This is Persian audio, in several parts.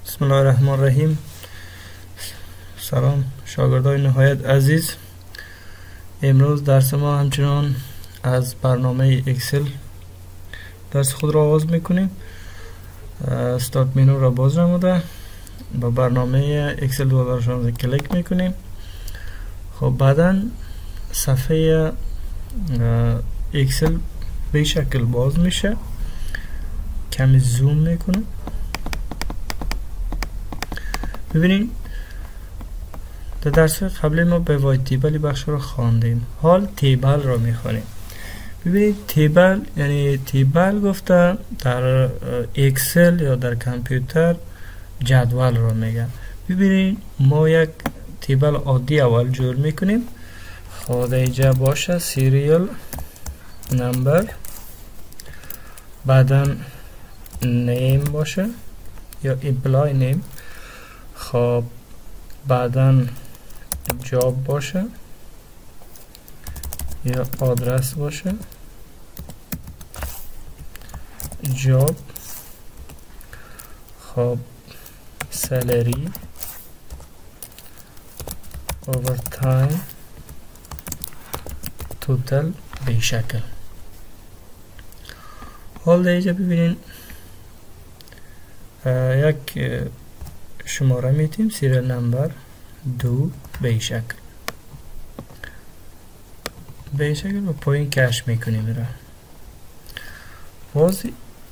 بسم الله الرحمن الرحیم. سلام شاگردای نهایت عزیز. امروز درس ما همچنان از برنامه اکسل درس خود را آغاز میکنیم. استارت منو را باز نموده با برنامه اکسل 2016 کلیک میکنیم. خب بعدا صفحه اکسل به شکل باز میشه. کمی زوم میکنم. ببینید در درس قبلی ما به وای تیبل بخش رو خواندیم. حال تیبل رو میخوانیم. ببینید تیبل یعنی تیبل گفته در اکسل یا در کامپیوتر جدول رو میگن. ببینید ما یک تیبل عادی اول جور میکنیم. خود اینجا باشه سیریال نمبر، بعدا نیم باشه یا امپلای نیم، خب بعدا جاب باشه یا آدرس باشه، جاب، خب سالری، اوورتایم، توتال به شکل. حال اینجا ببینین یک شماره میتیم سیریال نمبر 2 به شکل و پایین کش میکنیم. میره باز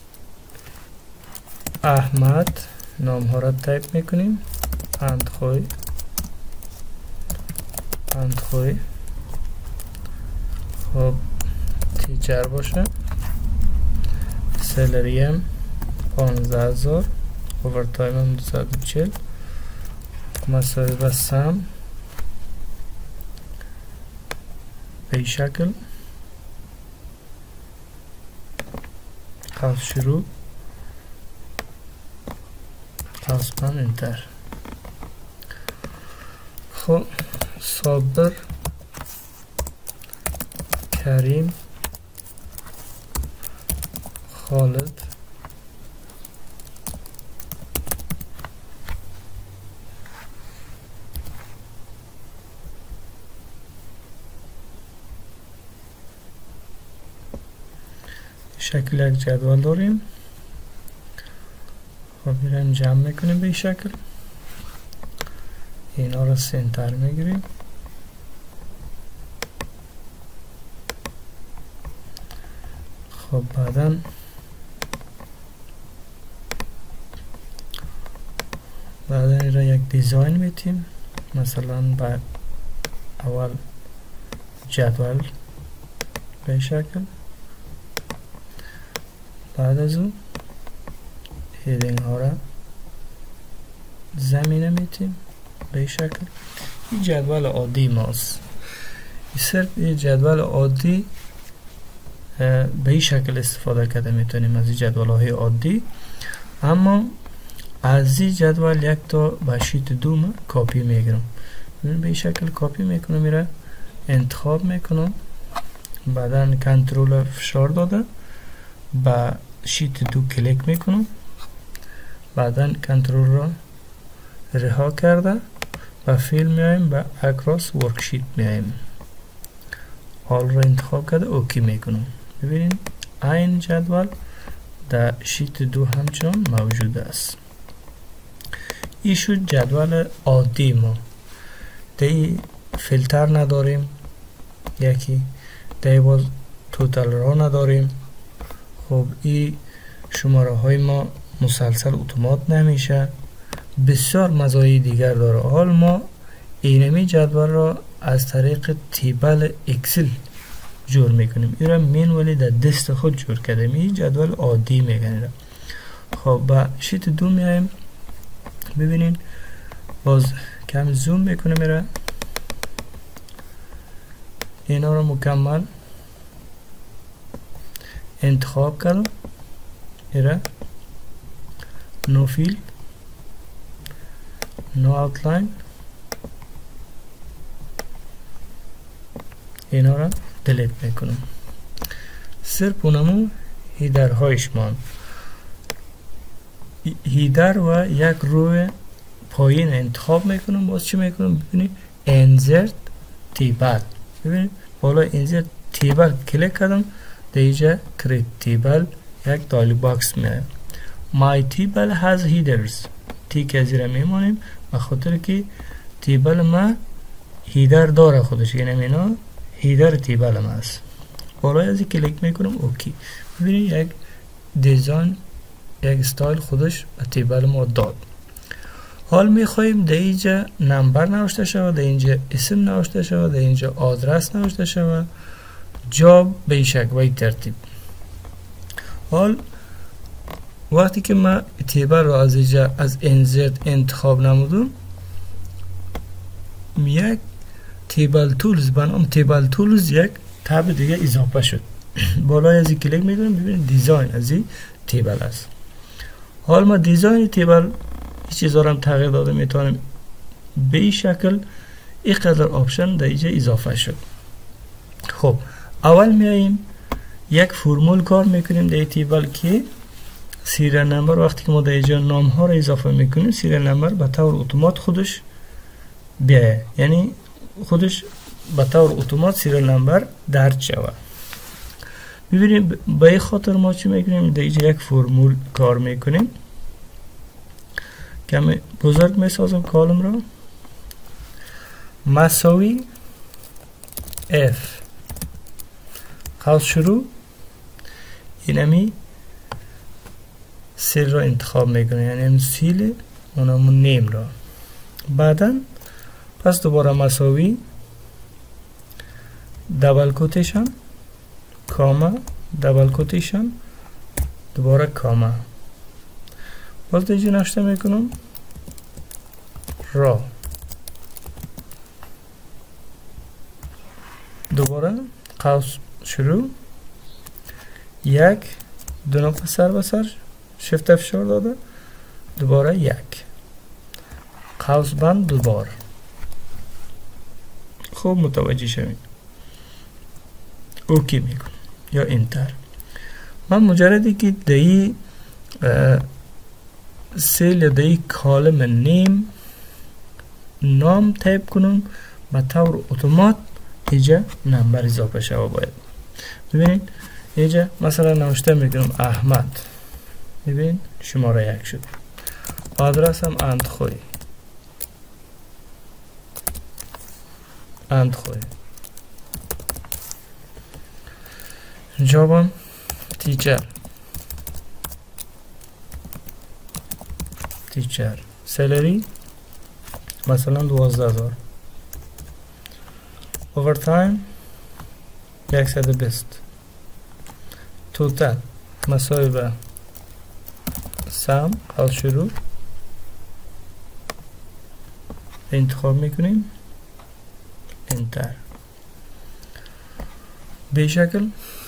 احمد نام ها را تایپ میکنیم. اندخوی خب تیچر باشه، سالری هم 15,000، اوورتایم هم 240، مساوی با سم به شکل. قوس شروع، قوس بند، انتر. خب صابر، کریم، خالد، شکل یک جدول داریم. خب میریم جمع میکنیم به شکل. اینا رو سنتر میگیریم. خب بعدا این را یک دیزاین میتیم. مثلا با اول جدول به شکل، بعد از اون هیدینگ ها را زمینه میتیم به شکل. این جدول عادی ماست. صرف این جدول عادی به این شکل استفاده کرده میتونیم از این جدول های عادی. اما از این جدول یک تا به شیت 2 کپی میگیرم. به این شکل کپی میکنم، میره انتخاب میکنم، بعدا کنترل فشار داده با شیت 2 کلیک میکنم، بعدا کنترل را رها کرده و فیل میایم به اکراس ورکشیت میایم. حال را انتخاب کرده اوکی میکنم. ببینید این جدول در شیت 2 همچنان موجود است. این شد جدول عادی ما. دی فیلتر نداریم، یکی دی باز توتال را نداریم. خب این شماره های ما مسلسل اتومات نمیشه. بسیار مزایای دیگر داره. حال ما اینمی جدول را از طریق تیبل اکسل جور میکنیم. این را مینولی در دست خود جور کردیم. این جدول عادی میگن. خب با شیت 2 میایم. ببینین باز کم زوم میکنیم. میره اینا را مکمل انتخاب کردم. ایره نو فیل، نو آوتلاین، اینا را دلیت میکنم. صرف اونمو هیدرهایش مان. هیدر و یک روی پایین انتخاب میکنم. باز چی میکنم؟ ببینید انزرت تیبل. ببینید بالا انزرت تیبل کلیک کردم، در اینجا کریت تیبل یک دایلوگ باکس میاد. My table has headers. تیک از این میمانیم بخاطر که تیبل ما هیدر داره خودش، یعنی اینا هیدر تیبل ما است. بالا از این کلیک میکنم اوکی. ببینید یک دیزاین، یک استایل خودش به تیبل ما داد. حال میخواییم در اینجا نمبر نوشته شود، در اینجا اسم نوشته شود، در اینجا آدرس نوشته شود، جاب به این شکل و این ترتیب. حال وقتی که من تیبل رو از اینجا از انزرت انتخاب نمودم، یک تیبل تولز بنام تیبل تولز یک تب دیگه اضافه شد. بالای از این کلیک میکنم، ببینید دیزاین از این تیبل است. حال ما دیزاین تیبل هیچ چیزا رو هم تغییر داده میتونیم به این شکل. اینقدر آپشن در اینجا اضافه شد. خب اول میاییم یک فرمول کار میکنیم در تیبل که سیریال نمبر. وقتی که ما در اینجا نام ها رو اضافه میکنیم، سیریال نمبر به طور اتومات خودش بیایه، یعنی خودش به طور اتومات سیریال نمبر درج شود. ببینیم به این خاطر ما چی میکنیم؟ در اینجا یک فرمول کار میکنیم. کمی بزرگ میسازم کالم رو. مساوی F قوس شروع، اینمی سیل را انتخاب میکنه، یعنی این سیل اونمون نیم را. بعدا پس دوباره مساوی دبل کوتیشن کاما دبل کوتیشن دوباره کاما. باز دیجی نشته میکنم را، دوباره قوس شروع، یک دو نقطه سر به سر شفت افشار داده، دوباره یک قوس بند دوباره. خوب متوجه شوید. اوکی میکنم یا انتر. من مجردی که دهی سیل یا دهی کالم نیم نام تایپ کنم، به طور اتومات اینجا نمبر اضافه شود. باید ببینید اینجا مثلا نوشته میکنم احمد، ببین شماره یک شد. آدرس هم اندخوی جابم تیچر سلری مثلا 12,000. اوورتایم 120. توتال مساوی به سم قوس شروع انتخاب میکنیم انتر. به شکل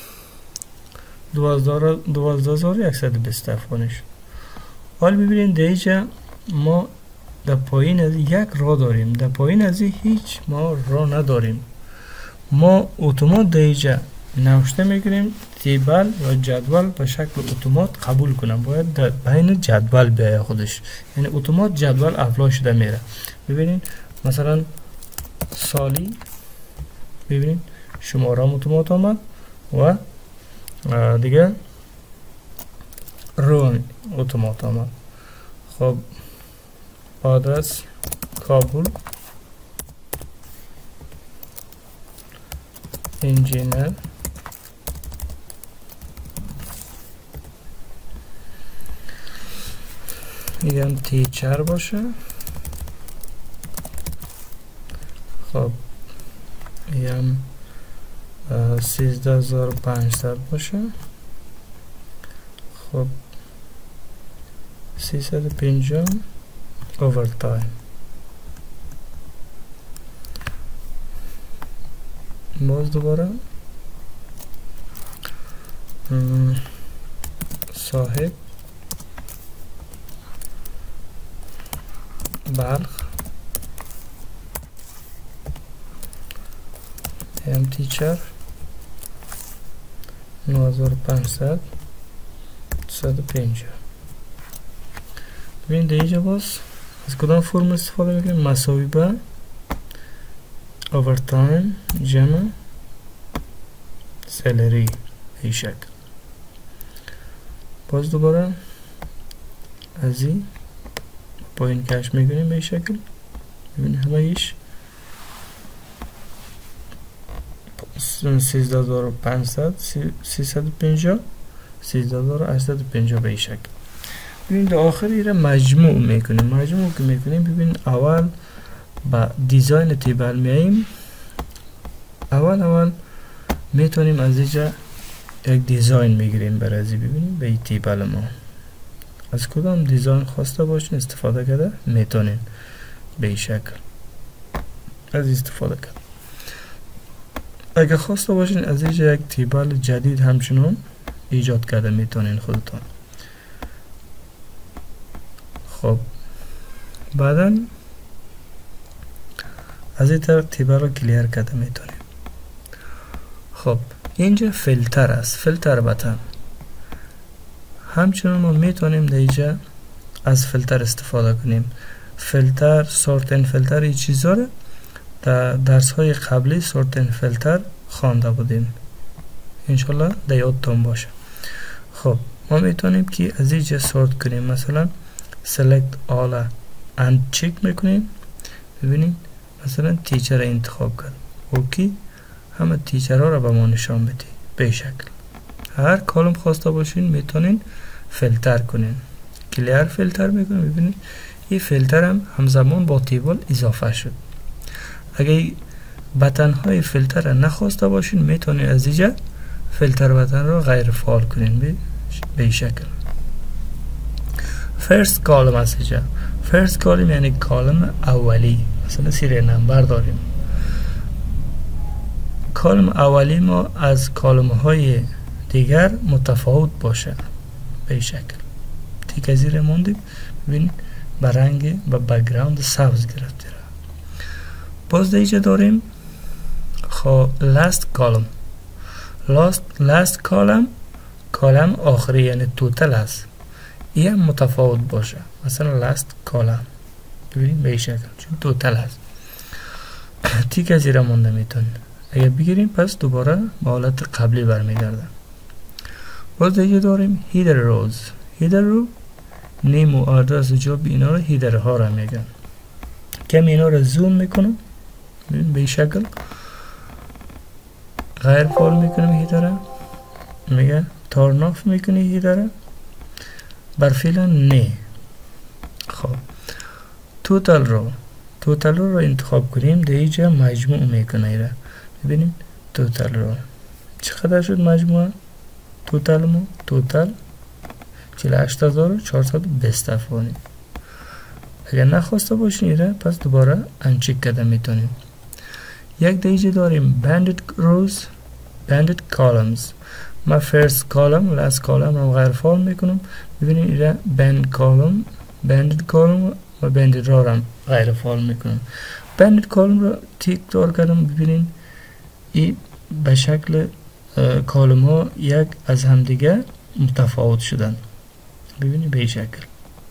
12,120 افغانیش. حال ببینید در اینجا ما در پایین از یک راه داریم، در پایین از هیچ ما راه نداریم. ما اتومات در اینجا نوشته میکنیم تیبل و جدول به شکل اتومات قبول کنم. باید در بین جدول بیاید خودش، یعنی اتومات جدول اپلای شده میره. ببینید مثلا سالی، ببینید شماره اتومات آمد و دیگه رو اتومات آمد. خب آدرس کابل، انجینر، میگم تیچر باشه. خب میگم 13,500 باشه. خب 350 اوورتایم. باز دوباره صاحب بلخ ام تیچر 9500 150. ببین در اینجا باز از کدام فرم استفاده میکنیم؟ مساوی به اوورتایم جمع سالری. این شکل باز دوباره از این پایین کش میکنیم به این شکل. ببین همه ایش 13500 350 13850 به این شکل. ببین در آخر ایره مجموع میکنیم. مجموع که میکنیم ببین اول با دیزاین تیبل میاییم. اول میتونیم از اینجا یک دیزاین میگیریم برای ازی. ببینیم به این تیبل ما از کدام دیزاین خواسته باشین استفاده کرده میتونین به این شکل از استفاده کرد. اگه خواسته باشین از اینجا یک تیبل جدید همچنان ایجاد کرده میتونین خودتون. خب بعدا از این طرف تیبل رو کلیر کرده میتونیم. خب اینجا فیلتر است، فیلتر بتن. همچنان ما میتونیم در اینجا از فیلتر استفاده کنیم. فیلتر، سورتن فیلتر، این چیزا رو در درس های قبلی سورتن فیلتر خوانده بودیم، انشالله در یادتون باشه. خب ما میتونیم که از اینجا سورت کنیم. مثلا select all and check میکنیم. ببینید مثلا تیچر انتخاب کرد، اوکی همه تیچرها را به ما نشان بده به شکل. هر کالم خواسته باشین میتونین فیلتر کنین. کلیر فیلتر میکنیم. ببینید این فیلتر هم همزمان با تیبل اضافه شد. اگه بتن های فیلتر را نخواسته باشین میتونین از اینجا فیلتر بتن را غیر فعال کنین به شکل. فرست کالم است اینجا. فرست کالم یعنی کالم اولی. مثلا سری نمبر داریم. کالم اولی ما از کالم های دیگر متفاوت باشه به شکل. تیک زیر موندیم. ببینید به رنگ به بک‌گراند سبز گرفته را. باز دیگه داریم خب لاست کالم. لاست کالم آخری یعنی توتل است. این متفاوت باشه. مثلا لاست کالم ببینید به شکل چون توتل است. تیک زیر مونده میتونید. اگر بگیریم پس دوباره به حالت قبلی برمیگرده. باز دیگه داریم هیدر روز. هیدر رو نیم و آدرس و جاب اینا رو هیدر ها را میگن. کم اینا رو زوم میکنم به این شکل غیر فعال میکنم هیدر میگه تارن آف میکنی هیدر بر فعلا نه. خب توتال رو انتخاب کنیم. در اینجا مجموع میکنه ایره. ببینیم توتال رو چقدر شد مجموعه توتال ما؟ توتال 48420 افغانی. اگر نخواسته باشین ایره پس دوباره انچک کرده میتونیم. یک دیگه داریم banded columns. ما فرست کالم لاست کالم رو غیر فعال میکنم. ببینید ایره banded column و banded رو هم غیر فعال میکنم. banded column رو تیک دار کردم. ببینید این به شکل کالم ها یک از هم دیگه متفاوت شدن. ببینید به این شکل.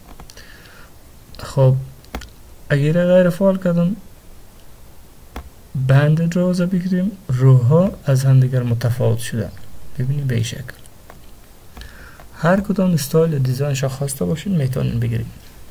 خب اگر غیر فعال کردم بند روزه بگیریم روها از هم دیگر متفاوت شدن. ببینید به این شکل. هر کدام استایل دیزاینش خواسته باشین میتونین بگیریم.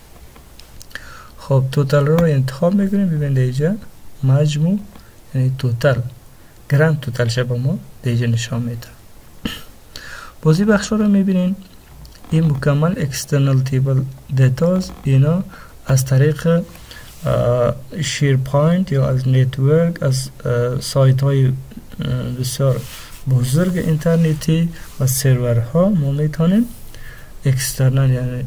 خب توتال رو انتخاب میکنیم. ببینید اینجا مجموع یعنی توتال گرند توتال شبه ما دیجا نشان میده. بازی بخش رو میبینین. این مکمل اکسترنال تیبل دیتاز اینا از طریق شیرپوینت یا از نتورک از سایت های بسیار بزرگ اینترنتی و سرورها ما میتونیم اکسترنال یعنی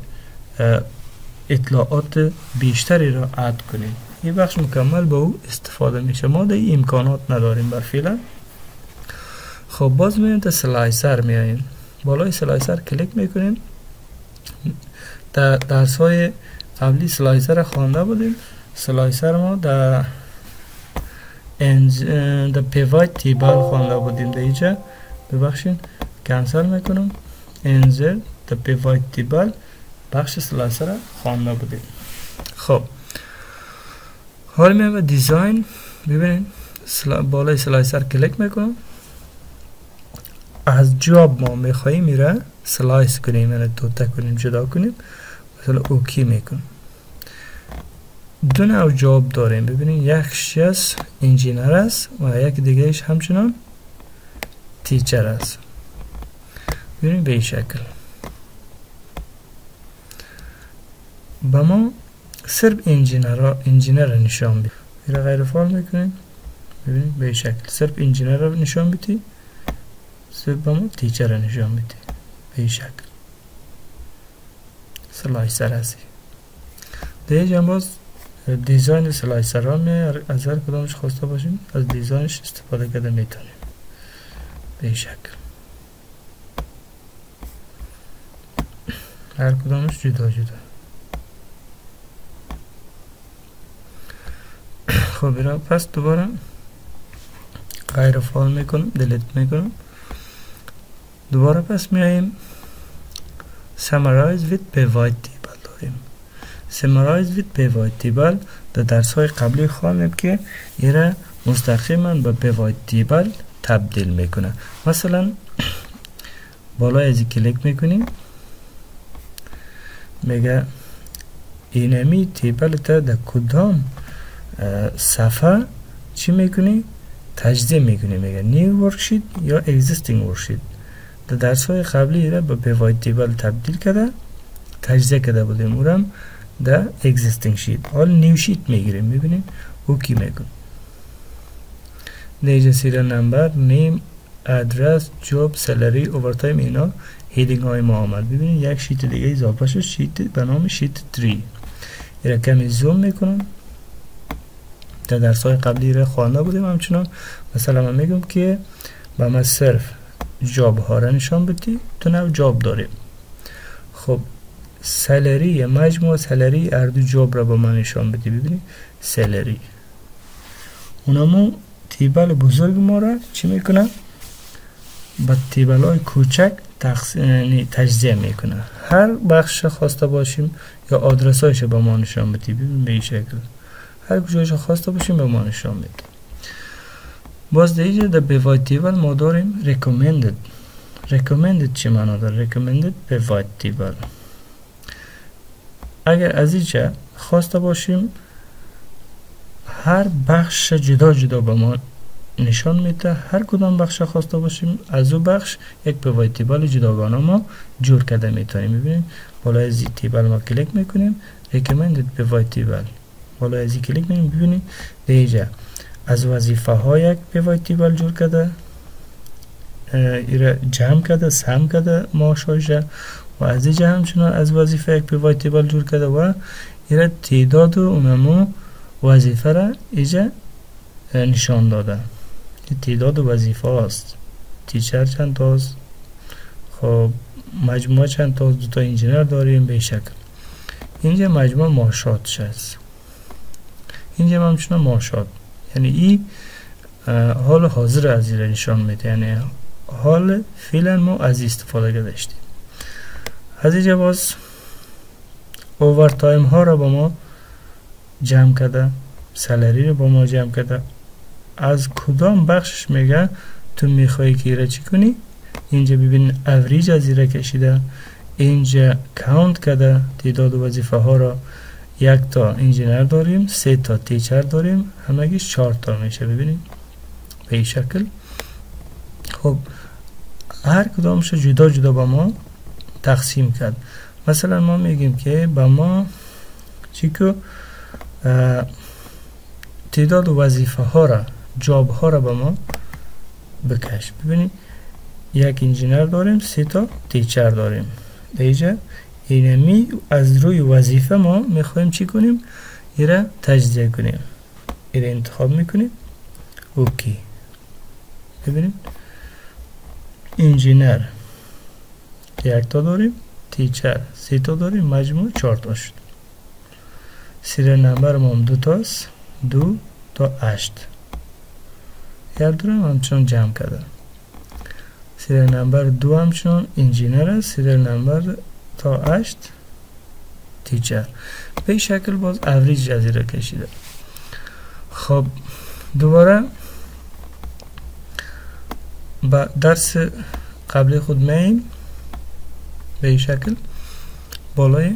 اطلاعات بیشتری را اد کنیم. این بخش مکمل با او استفاده میشه. ما در این امکانات نداریم بر فعلا. خب باز میایم تا سلایسر میاییم. بالای سلایسر کلیک میکنیم. در درس های قبلی سلایسر را خوانده بودیم. سلایسر ما در پیوت تیبل خوانده بودیم. در اینجا ببخشید کنسل میکنم. انزر در پیوت تیبل بخش سلایسر را خوانده بودیم. خب حالا میام به دیزاین. ببینید بالای سلایسر کلیک میکنم. از جاب ما میخواییم میره سلایس کنیم، یعنی توته کنیم، جدا کنیم. مثلا اوکی میکنم. دو نوع جاب داریم. ببینید یکش از انجینر است و یک دیگهش همچنان تیچر است. ببینید به این شکل. با ما صرف انجینر را نشان بدیم. این غیر فعال میکنیم. ببینید به این شکل صرف انجینر را نشان بدیم، صرف با ما تیچر را نشان بدیم. به این شکل سلایسر هستی. دیگه جنب باز دیزاین سلایسر ها می از هر کدامش خواسته باشیم از دیزاینش استفاده کرده میتونیم. به این شکل هر کدامش جدا جدا. خب اینا پس دوباره غیر فعال میکنم، دلیت میکنم. دوباره پس میاییم summarize with pivot table داریم. summarize with pivot table در درس های قبلی خواندیم که ایره مستقیما به pivot table تبدیل میکنه. مثلا بالای ازی کلیک میکنیم، میگه اینمی تیبل تا در کدام صفحه چی میکنی؟ تجزیه میکنی. میگه نیو ورکشیت یا اگزیستینگ ورکشیت. در درس های قبلی را به پیوت تیبل تبدیل کرده، تجزیه کرده بودیم، اونم در اگزیستینگ شیت. حال نیو شیت میگیریم. میبینیم اوکی میکنیم. دیجا سیریال نمبر، نیم، ادرس، جاب، سالری، اوورتایم، اینا هیدینگ های ما آمد. ببینید یک شیت دیگه اضافه شد، شیت به نام شیت 3. اینا کمی زوم میکنم. در درس های قبلی را خوانده بودیم. همچنان مثلا من میگم که با ما صرف جاب ها را نشان بدی. تو نوع جاب داریم. خب سالری، مجموع سالری اردو جاب را با من نشان بدی. ببینید سالری. اونمو تیبل بزرگ ما را چی میکنه؟ با تیبل های کوچک تجزیه میکنه. هر بخش خواسته باشیم یا آدرس هایش با ما نشان بدی. ببین به این شکل هر کجایش خواسته باشیم به ما نشان میده. باز دیگه در پیوت تیبل ما داریم recommended چی معنا داره؟ recommended پیوت تیبل. اگر از اینجا خواسته باشیم هر بخش جدا جدا به ما نشان میده. هر کدام بخش خواسته باشیم از او بخش یک پیوت تیبل جداگانه ما جور کرده میتونیم. ببینیم بالای از تیبل ما کلیک میکنیم recommended پیوت تیبل. بالای از کلیک میکنیم ببینیم دیگه از وظیفه ها یک پیوت تیبل جور کرده، ایره جمع کرده، سم کرده ماشاشه و از اینجا همچنان از وظیفه یک پیوت تیبل جور کرده و ایره تعداد و اونمو وظیفه را اینجا نشان داده. تعداد وظیفه هاست. تیچر چند تاست، خب مجموعه چند تاست، دوتا انجینر داریم. به شکل اینجا مجموعه معاشاتش هست. اینجا همچنان معاشات، یعنی این حال حاضر از این نشان میده، یعنی حال فعلا ما از استفاده داشتیم. از اینجا باز اوورتایم ها را با ما جمع کرده، سالری رو با ما جمع کرده. از کدام بخشش میگه تو میخوایی که ایره چی کنی. اینجا ببین اوریج از ایره کشیده. اینجا کاونت کرده تعداد وظیفه ها را. یک تا انجینر داریم، 3 تا تیچر داریم، همگیش 4 تا میشه. ببینید به این شکل. خب هر کدامش جدا جدا با ما تقسیم کرد. مثلا ما میگیم که با ما چی که تعداد وظیفه ها را، جاب ها را با ما بکش. ببینید یک انجینر داریم، 3 تا تیچر داریم. دیگه اینمی از روی وظیفه ما میخوایم چی کنیم؟ ایره تجزیه کنیم. ایره انتخاب میکنیم اوکی. ببینید انجینر 1 تا داریم، تیچر 3 تا داریم، مجموع 4 تا شد. سیریال نمبر ما هم 2 تاست، 2 تا 8. هر دو هم همچنان جمع کرده. سیریال نمبر 2 همچنان انجینر است. سیریال نمبر تا 8 تیچر. به این شکل باز اوریج جزیره کشیده. خب دوباره با درس قبلی خود میاییم به این شکل بالای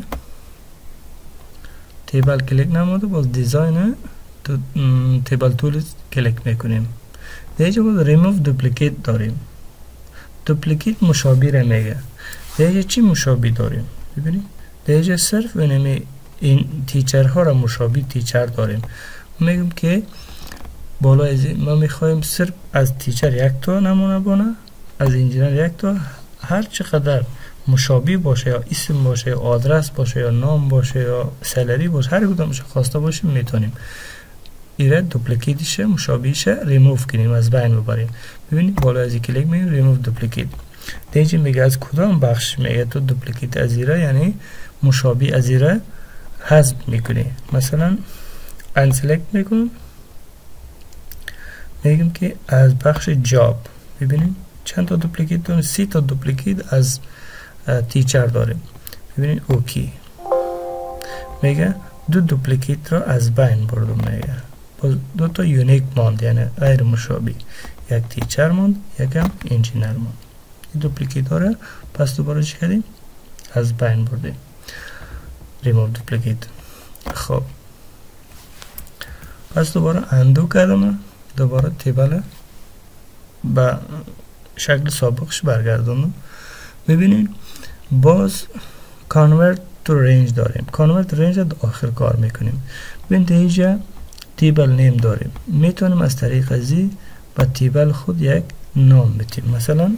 تیبل کلیک نموده، باز دیزاین تیبل تول کلیک میکنیم. دیگه باز ریموو دوپلیکیت داریم. دوپلیکیت مشابه را میگه. دیگه چی مشابه داریم؟ ببینید دیگه صرف این تیچر ها را مشابه تیچر داریم. میگم که بالا از ما میخوایم صرف از تیچر یک تا نمونه بانه، از انجینر یک تا، هر چقدر مشابه باشه یا اسم باشه یا آدرس باشه یا نام باشه یا سالری باشه، هر کدومش خواسته باشیم میتونیم ایره دوپلیکیتش مشابهش ریموو کنیم، از بین ببریم. ببینید بالا از کلیک میگیم ریموو دوپلیکیت. دیگه میگه از کدام بخش میگه تو دوپلیکیت از ایره، یعنی مشابه از ایره حذف میکنی. مثلا انسلکت میکنم، میگم که از بخش جاب. ببینید چند تا دوپلیکیت داریم؟ 3 تا دوپلیکیت از تیچر داریم. ببینید اوکی میگه 2 دوپلیکیت را از بین بردم. میگه باز 2 تا یونیک ماند، یعنی غیر مشابه، یک تیچر ماند یکم انجینر ماند. این دوپلیکیت ها را پس دوباره چی کردیم؟ از بین بردیم، ریموو دوپلیکیت. خب پس دوباره اندو کردم، دوباره تیبل به شکل سابقش برگردوندم. ببینید باز کانورت تو رنج داریم. کانورت رنج رو آخر کار میکنیم. ببینید اینجا تیبل نیم داریم، میتونیم از طریق ازی با تیبل خود یک نام بدیم. مثلا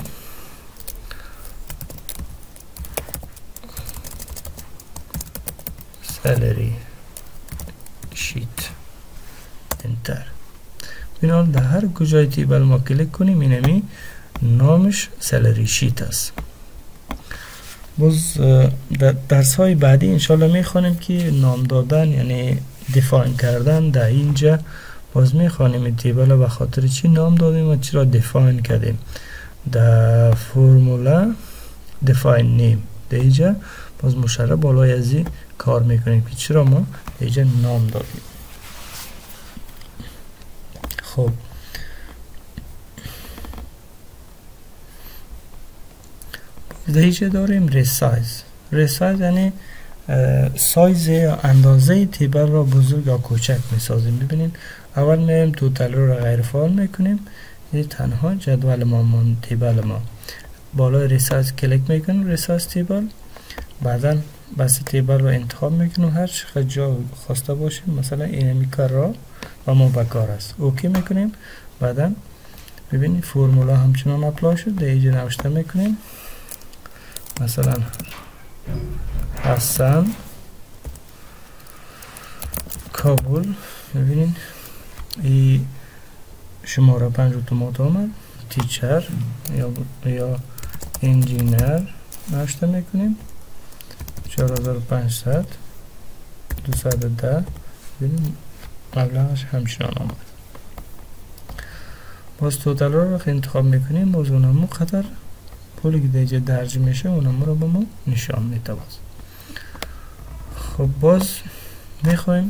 سالری شیت انتر. ببینید در هر کجای تیبل ما کلیک کنیم اینمی نامش سالری شیت است. باز در درس های بعدی انشالله میخوانیم که نام دادن یعنی دیفاین کردن. در اینجا باز میخوانیم این تیبل به خاطر چی نام دادیم و چرا دیفاین کردیم. در فرمولا دیفاین نیم در اینجا باز مشرع بالای ازی کار میکنیم که چرا ما اینجا نام دادیم. خب دیگه داریم ریسایز. ریسایز یعنی سایز یا اندازه تیبل را بزرگ یا کوچک میسازیم. ببینید اول میایم توتال رو غیر فعال میکنیم، این تنها جدول ما تیبل ما. بالای ریسایز کلیک میکنیم، ریسایز تیبل. بعدا بس تیبل رو انتخاب میکنیم، هر چقدر جا خواسته باشیم. مثلا اینمی کار را و ما بکار است، اوکی میکنیم. بعدا ببینید فرمولا همچنان اپلای شد، دیگه نوشته میکنیم مثلا حسن کابل. ببینید این شماره 5 اتومات آمد، تیچر یا انجینر نوشته میکنیم 4500 210. ببینید مبلغش همچنان آمد. باز توتال رو انتخاب میکنیم، باز اونمو قدر پولی که دیگه درج میشه اونمو رو به ما نشان میده. باز خب باز میخوایم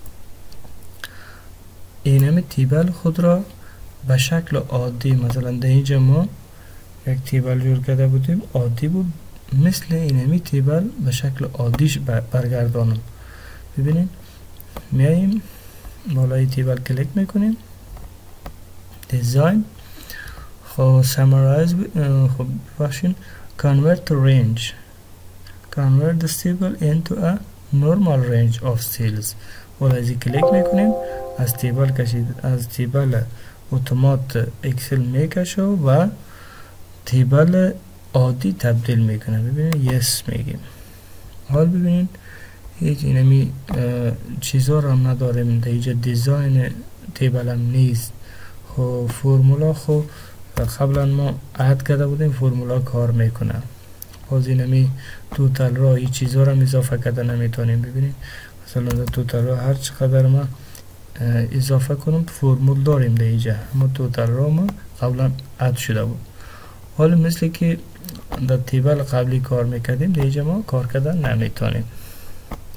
اینم تیبل خود را به شکل عادی، مثلا در اینجا ما یک تیبل جور کرده بودیم عادی بود، مثل اینمی تیبل به شکل عادیش برگردانم. ببینید میاییم بالای تیبل کلیک میکنیم، دیزاین. خب سامرایز، خب باشین convert to range, convert the table into a normal range of cells. بالای کلیک میکنیم، از تیبل کشید، از تیبل اتومات اکسل میکشه و تیبل عادی تبدیل میکنه. ببینید یس میگیم. حال ببینید هیچ اینمی چیزا رو هم نداریم، اینجا دیزاین تیبل هم نیست. خب فرمولا خب قبلا ما عد کرده بودیم، فرمولا کار میکنه. باز اینمی توتال را این چیزا رو هم اضافه کرده نمیتونیم. ببینید مثلا توتال را هر چقدر ما اضافه کنم فرمول داریم در اینجا، اما توتال را ما قبلا عد شده بود. حالا مثل که در تیبل قبلی کار میکردیم در اینجا ما کار کردن نمیتونیم.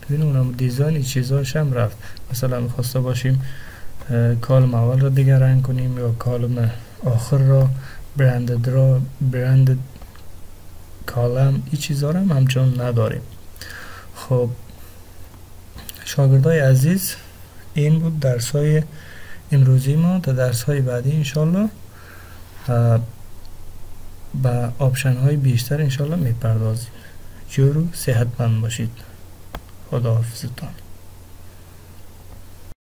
ببینیم اونم دیزاین این چیزاش هم رفت. مثلا میخواسته باشیم کالم اول را دیگه رنگ کنیم یا کالم آخر را، برندد کالم، این چیزا رو هم همچون نداریم. خب شاگردای عزیز، این بود درس های امروزی ما. تا درس های بعدی انشالله با آپشن های بیشتر انشالله میپردازیم. جور و صحتمند باشید. خدا حافظتان.